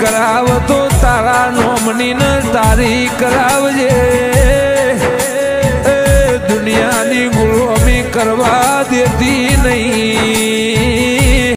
कराव तो तारा नोमनी न तारी करावजे दुनिया नी गुलामी करवा देती